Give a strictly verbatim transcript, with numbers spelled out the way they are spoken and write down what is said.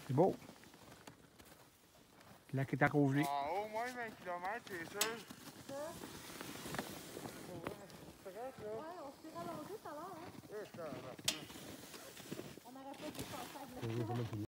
C'est beau. Le lac est à Rogelé. Ah, au moins vingt kilomètres, c'est sûr. Ça? C'est correct, là. Ouais, on s'est rallongé tout à l'heure, hein? Eh, ça va. On n'aurait pas dû passer à